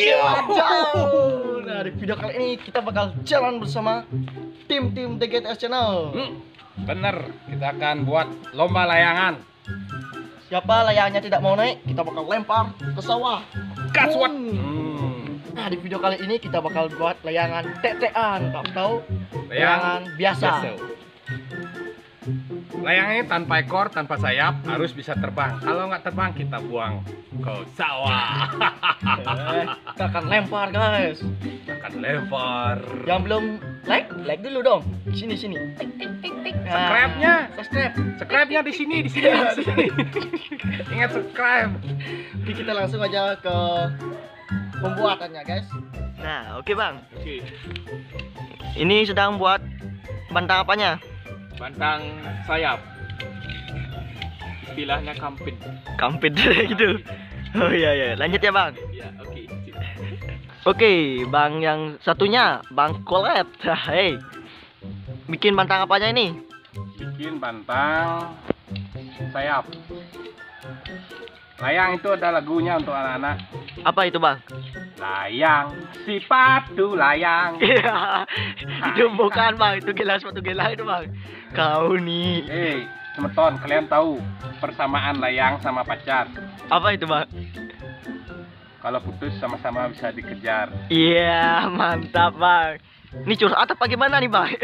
Nah, di video kali ini kita bakal jalan bersama tim TGTS Channel. Bener, kita akan buat lomba layangan. Siapa layangnya tidak mau naik, kita bakal lempar ke sawah. Gaswat. Nah, di video kali ini kita bakal buat layangan TT-an, tahu? Layangan biasa. Layangnya tanpa ekor, tanpa sayap, harus bisa terbang. Kalau nggak terbang, kita buang ke sawah. Kita akan lempar, guys. Kita akan lempar. Yang belum like dulu dong. Sini. Tik. Subscribe-nya di sini. Ingat subscribe. Oke, kita langsung aja ke pembuatannya, guys. Nah, oke bang. Oke. Ini sedang buat bantang apanya? Bantang sayap. Istilahnya kampit. Kampit gitu. Oh iya, lanjut ya bang. Ya, oke. Oke, bang yang satunya, bang Collab. Hey, bikin bantang apanya ini? Bikin bantang sayap. Layang itu ada lagunya untuk anak-anak. Apa itu bang? Layang, si patu layang. Iya, itu bukan bang, itu sepatu gila itu bang. Kau nih. Teman-teman, kalian tahu persamaan layang sama pacar? Apa itu bang? Kalau putus sama-sama bisa dikejar. Iya, mantap bang. Ini curhat apa gimana nih bang?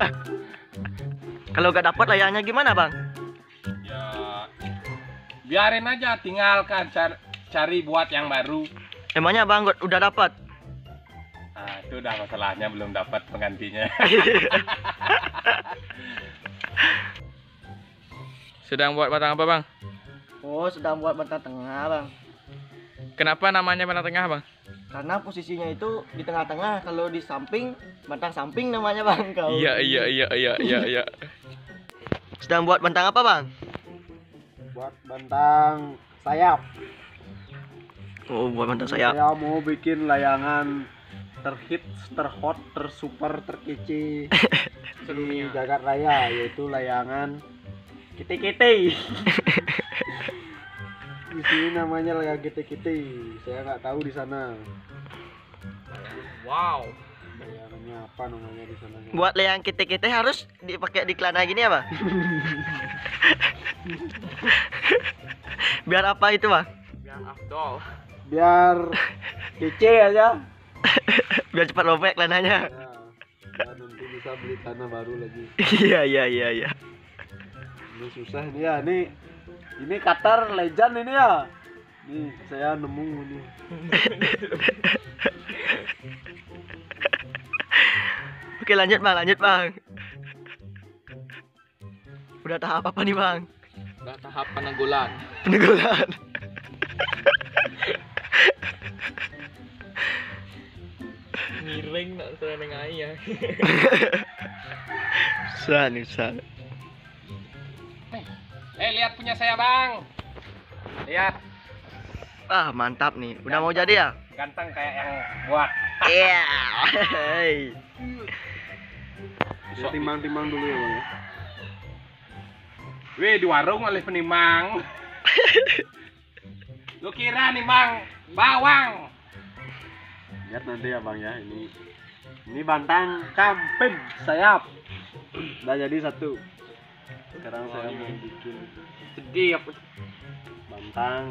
Kalau gak dapat layangnya gimana bang? Ya, biarin aja, tinggalkan cari buat yang baru. Emangnya bang udah dapat? Nah, itu udah masalahnya, belum dapat penggantinya. Sedang buat batang apa bang? Oh, sedang buat bantang tengah bang. Kenapa namanya batang tengah bang? Karena posisinya itu di tengah-tengah. Kalau di samping, bantang samping namanya bang. Kau. Iya. Sedang buat bantang apa bang? Buat bantang sayap. Oh, buat bantang sayap. Saya mau bikin layangan terhits, terhot, tersuper, terkece di jagat raya, yaitu layangan kite-kite. Di sini namanya layangan kite-kite. Saya nggak tahu di sana. Wow. Layangannya apa namanya di sana? Buat layang kite-kite harus dipakai di celana gini ya bang? Biar apa itu bang? Biar afdol. Biar kece aja. Biar cepat robek celananya. Ya, nanti bisa beli tanah baru lagi. Iya. Ini susah ini ya, ini Qatar Legend ini ya. Nih saya nemu ini. Oke, lanjut bang. Udah tahap apa nih bang? Udah tahap penenggulan. Penenggulan. Miring nak saya dengan ayah. Susah. Lihat punya saya bang. Lihat, Ah, mantap nih. Udah mau jadi ya? ganteng kayak yang buat. Iya. Saya timbang-timbang dulu ya bang ya. Wih, di warung oleh penimang. Lu kira nih bang, bawang. Lihat nanti ya bang ya, ini bantang kampin sayap. Udah jadi satu. Sekarang saya mau bikin Sedih apa? bantang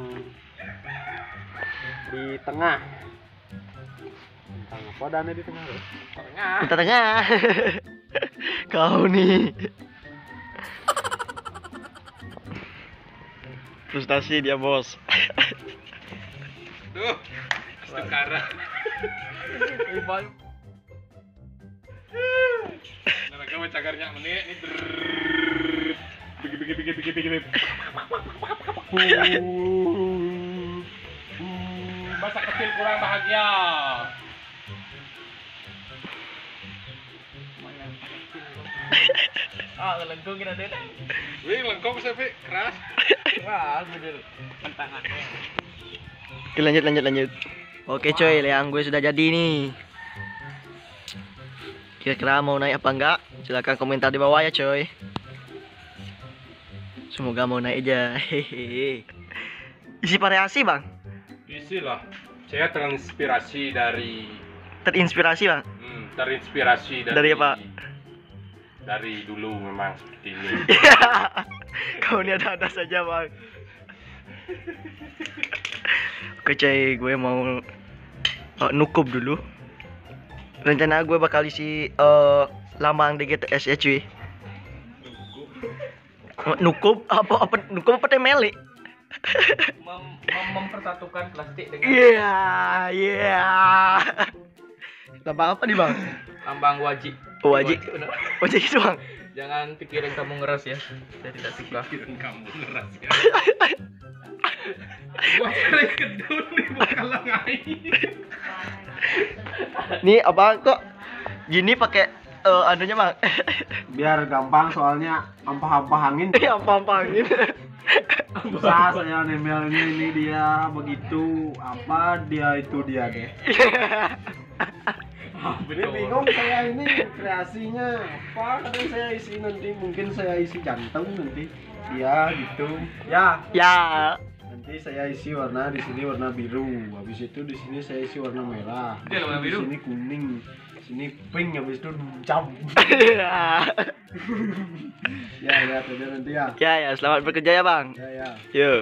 di tengah. Bantang apa dana di tengah loh? Tengah. Kita tengah. Kau nih. Frustasi dia bos. Duh, sekarang. Mereka mau cagarnya menit ini. Begini. Masa kecil kurang bahagia. Lengkung kita deh. Wih, lengkong sampai keras. Wah, bener. Pentangannya. Oke, lanjut. Oke coy, layang gue sudah jadi nih. Kira-kira mau naik apa enggak? Silahkan komentar di bawah ya coy. Semoga mau naik aja. Hehehe. Isi variasi bang. Isi lah. Saya terinspirasi dari Terinspirasi bang? dari apa? Dari dulu memang seperti ini. Kau ini ada saja bang. Oke cuy, gue mau nukub dulu. Rencana gue bakal isi lambang DGTS ya cuy. Nukub apa nukub apa temeli? Mempersatukan plastik dengan Iya. Lambang apa nih bang? lambang wajib. Wajib. Bener. Wajib itu bang. Jangan pikirin kamu ngeras ya. Saya tidak suka. Pikiran kamu ngeras ya. Buat kalian kedun nih bakal ngai. Nih abang kok gini pakai anunya bang? Biar gampang soalnya ampah-ampah angin. Iya apa angin. Susah saya nempel ini dia begitu apa dia itu dia deh. Ini bingung saya ini kreasinya apa, kadang saya isi nanti mungkin saya isi jantung nanti dia gitu ya. Nanti saya isi warna di sini warna biru, habis itu di sini saya isi warna merah, Dia warna biru? di sini kuning, sini pink, habis itu jam. Ya saja nanti ya. Ya selamat bekerja ya bang. Ya. Yuk.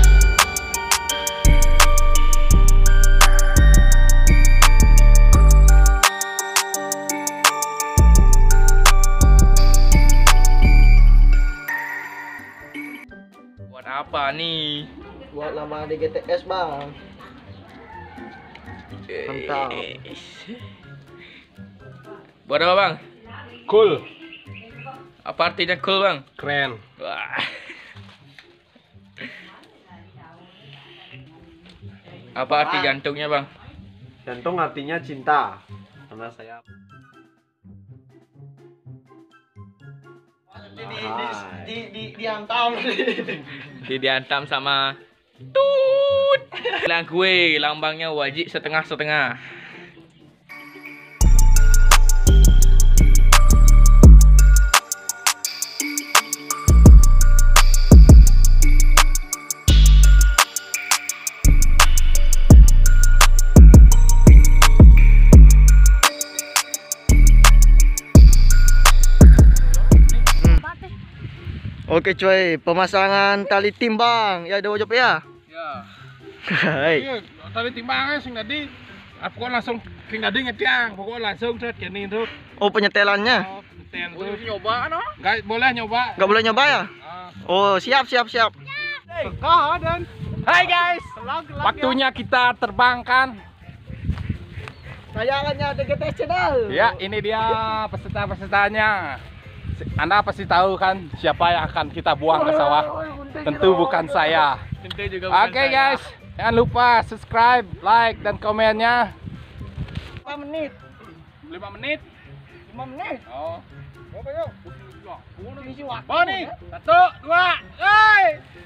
Buat apa nih? Buat lambang DGTS bang. Mantap. Buat apa bang? Cool, Apa artinya cool bang? keren. Wah. Apa arti jantungnya bang? Jantung artinya cinta, karena saya. Diantam. Diantam sama tut. Bilang gue lambangnya wajib setengah-setengah. Oke cuy, pemasangan tali timbang. Ya ada wajib ya. Ya. Hai. Iya, tadi timbangnya sing tadi. Aku langsung sing tadi ngetiang, pokoknya langsung set gini tuh. Oh penyetelannya. Oh, ten tuh. Nyoba no? Enggak boleh nyoba. Nggak boleh nyoba ya? Oh siap. Dan hai guys, waktunya kita terbangkan. Tayangannya DGTS Channel. Ya, ini dia peserta-pesertanya. Anda pasti tahu kan siapa yang akan kita buang ke sawah? Tentu bukan saya. Tentu juga bukan Oke saya. guys, jangan lupa subscribe, like, dan komennya. 5 menit. 5 menit. 5 menit. Oh. Oke yuk. Isi waktu. Oh nih, 1, 2, hei.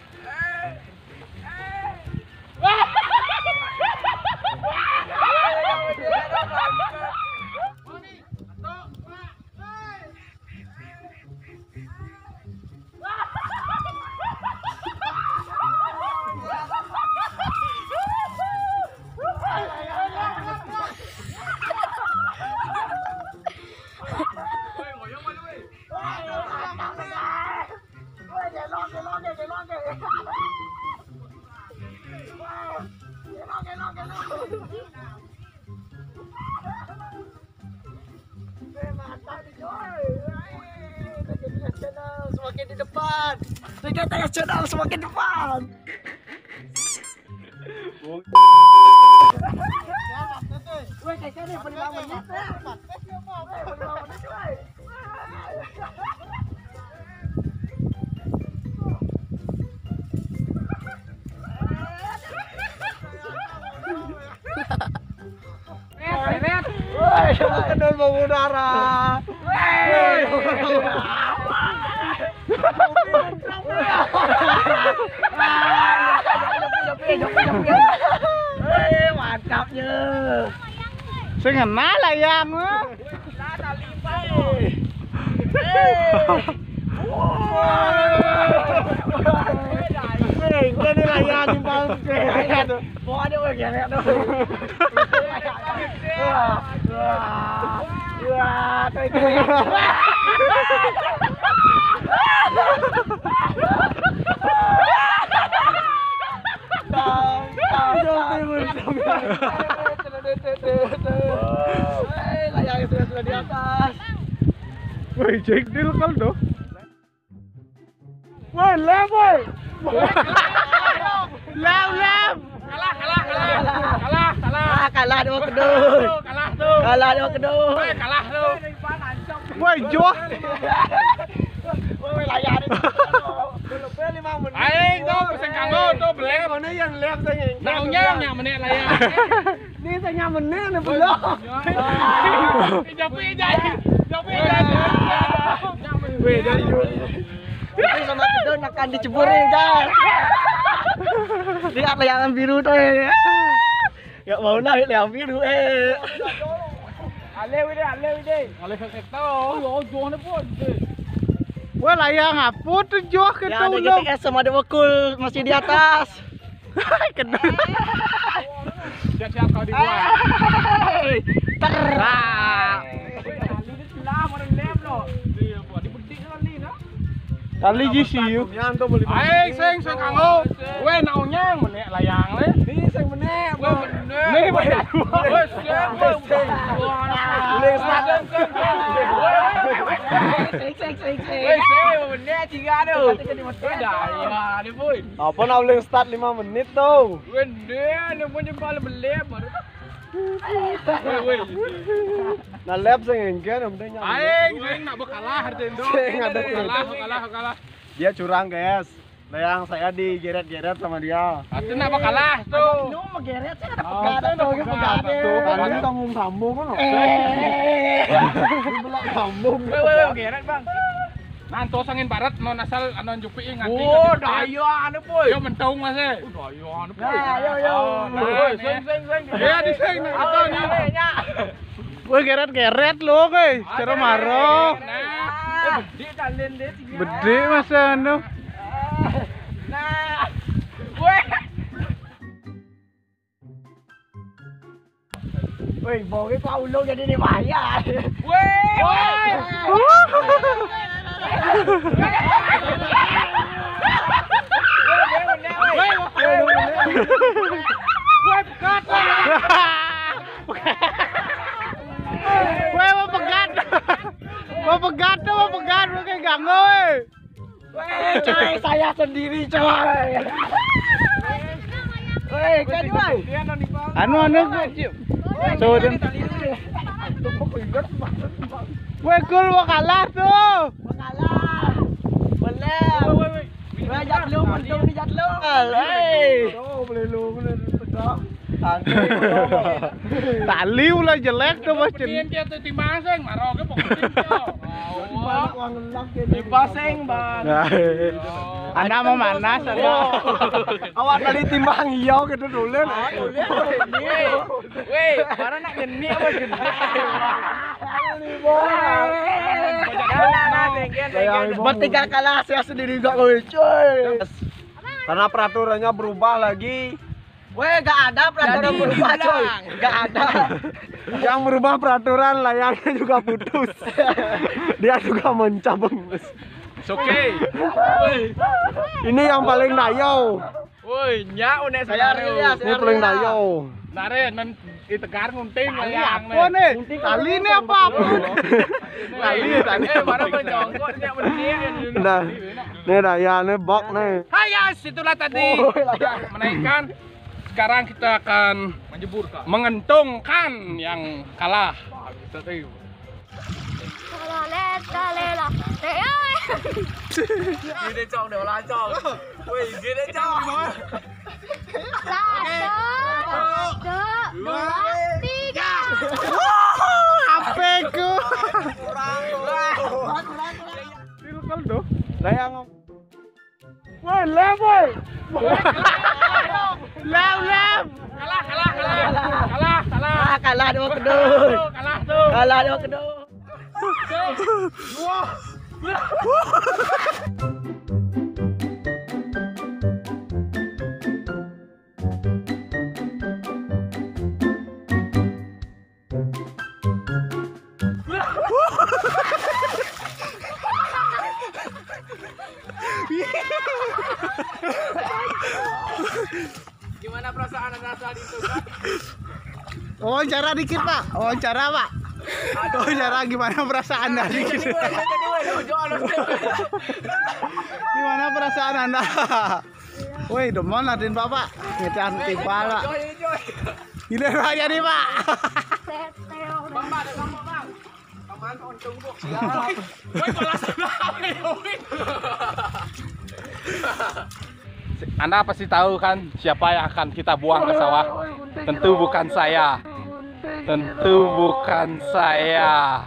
Semakin di depan. DGTS Channel semakin depan. Kendor mengudara. Mantapnya. Sengena layang. Udah dilayani bangke. Pokoknya gue geret tuh. Wah, layang sudah di atas. Woi, Jack deal kal tuh. Woi, lem woi. Lem. Kalah dua kedua. Kalah dua kedua. Woi, Joah. Woi, layar itu. Aing tuh pesen kanggo tuh beli. Mana yang lem saya? Naunya yang menit layar. Ini saya menit nih belum. Jopi. Woi, dari Tapi sama kedua akan diceburin guys. Lihat layangan biru tuh. Gak mau naik layangan biru Ale sektor. Yo jono pun. Woi, layang apa tuh Joah ke Ya ada tulung? GTS sama ada wakul masih di atas. Kedua. Siap-siap kau dibuat. Kali gisi yuk. Aing sing kanggo. Weh naunya menit layang le. Ini saya menit. Nih menit. Wes sing. Apa nak boleh start 5 menit tuh? Nah lab saya enggan om tanya. Aing nak berkalah hartain dong. Kalah. Dia curang guys. Layang saya digeret-geret sama dia. Artinya nak berkalah tuh. Lu mau geret sih ada pegadaian tuh, pegadaian. Tuh kalian sambung kan? Belak sambung. Geret bang. Nanto angin barat non asal anon jupi nganti. Oh, daya anu boy. Yo mentung mas e. Daya anu boy. Yo. Sing. Ya di sing nak kita ni. Woi geret-geret lo guys. Cara marah. Bedi kalian deh. Bede masa anu. Nah. Woi, boge kau ulung jadi ni bahaya. Mau pegat pakai ganggu. Coy, saya sendiri coy. Woi, kan woi. Anu Soden. Woi, gol mau kalah tuh. Kalah. Bener. Woi, jat lu, mentung ni jat lu. Hei. Oh, boleh lu tegak. Tali ulah jelek tuh Mas Cen. Dia tu timbang sing maro ke pokok. Paseng bang. Anda mau manas Anda. Awak tadi timbang iya gitu dulu. Weh, barang nak geni apa gede. Bertiga kalah saya sendiri gak kowe coy. Karena peraturannya berubah lagi. Weh, gak ada peraturan berubah coy. Gak ada. Yang merubah peraturan layarnya juga putus. Dia juga mencabang. Oke. Ini yang paling dayau. Woi, nyak unek Saya saya. Ini paling dayau. Nare nan itegar ngunting layang Apa nih? Tali ini apa? Tali. Barang berjongkok nyak menit. Nah, ini dayanya bok nih. Hai guys, itulah tadi menaikkan. Sekarang kita akan mengentungkan yang kalah. Gini cong deh olah cong. Wih, gini cong. 1, 2, 3. HP-ku. Tilkal tuh. Layang. Woi, lem woi. Lem. Kalah dua kedua. Kalah dua kedua. Wawancara dikit Pak, wawancara Pak. Wawancara gimana perasaan Anda dikit? Gimana perasaan Anda? Woi, demen adin Bapak, ngecan timpala. Ini raya nih Pak. Anda pasti tahu kan siapa yang akan kita buang ke sawah? Tentu bukan saya. Tentu bukan saya.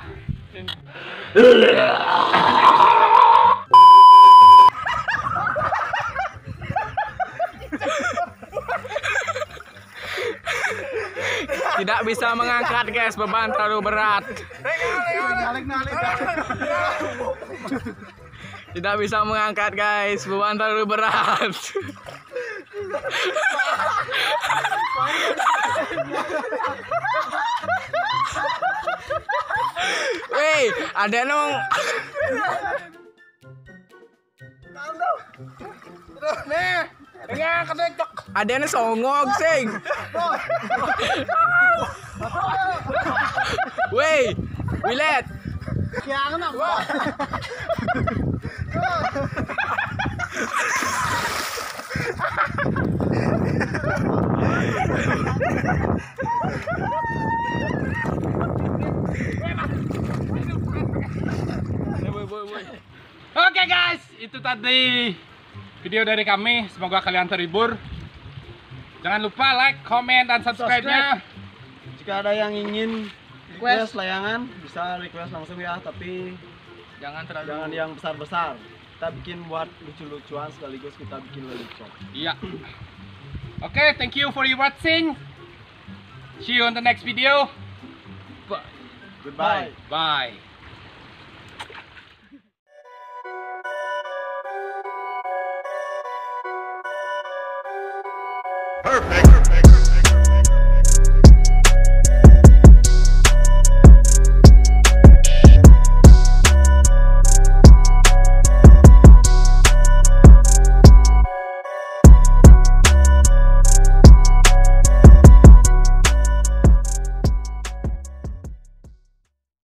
Tidak bisa mengangkat guys, beban terlalu berat. Tidak bisa mengangkat guys, beban terlalu berat. Weh, ada nong. Nih, dengar ketek. Ada nih songong sing. Weh, Wilet. Yang kenapa? Oke guys, itu tadi video dari kami. Semoga kalian terhibur. Jangan lupa like, comment, dan subscribe-nya. Jika ada yang ingin request layangan, bisa request langsung ya, tapi Jangan jangan yang besar-besar. Kita bikin buat lucu-lucuan sekaligus kita bikin lelucon. Iya. Oke, thank you for your watching. See you on the next video. Goodbye. Bye. Perfect.